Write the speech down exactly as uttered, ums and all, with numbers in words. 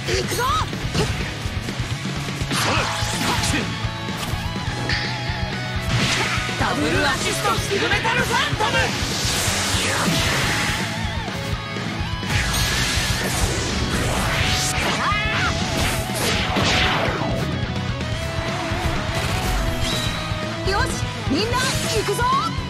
行くぞ。ダブルアシストスキルメタルファントム。よし、みんな行くぞ。